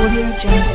Audio Jungle.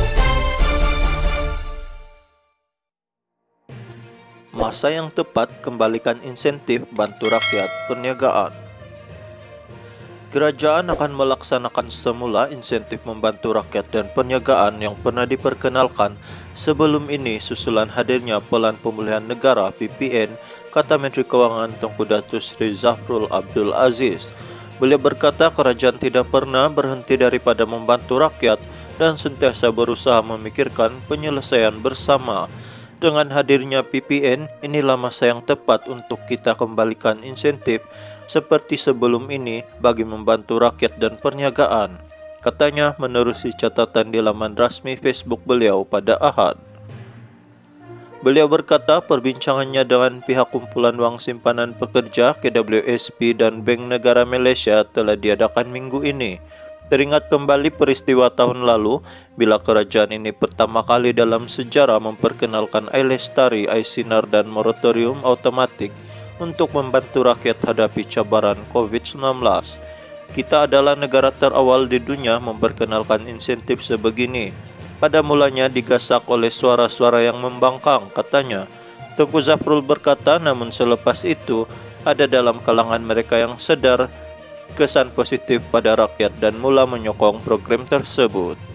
Masa yang tepat kembalikan insentif bantu rakyat perniagaan. Kerajaan akan melaksanakan semula insentif membantu rakyat dan perniagaan yang pernah diperkenalkan sebelum ini susulan hadirnya Pelan Pemulihan Negara (PPN), kata Menteri Keuangan Tengku Datuk Seri Zafrul Abdul Aziz. Beliau berkata kerajaan tidak pernah berhenti daripada membantu rakyat dan sentiasa berusaha memikirkan penyelesaian bersama. Dengan hadirnya PPN, inilah masa yang tepat untuk kita kembalikan insentif seperti sebelum ini bagi membantu rakyat dan perniagaan, katanya menerusi catatan di laman rasmi Facebook beliau pada Ahad. Beliau berkata perbincangannya dengan pihak kumpulan wang simpanan pekerja KWSP dan Bank Negara Malaysia telah diadakan minggu ini. Teringat kembali peristiwa tahun lalu bila kerajaan ini pertama kali dalam sejarah memperkenalkan iLestari, iSinar dan moratorium automatik untuk membantu rakyat hadapi cabaran COVID-19. Kita adalah negara terawal di dunia memperkenalkan insentif sebegini. Pada mulanya digasak oleh suara-suara yang membangkang, katanya. Tengku Zafrul berkata, namun selepas itu ada dalam kalangan mereka yang sadar kesan positif pada rakyat dan mula menyokong program tersebut.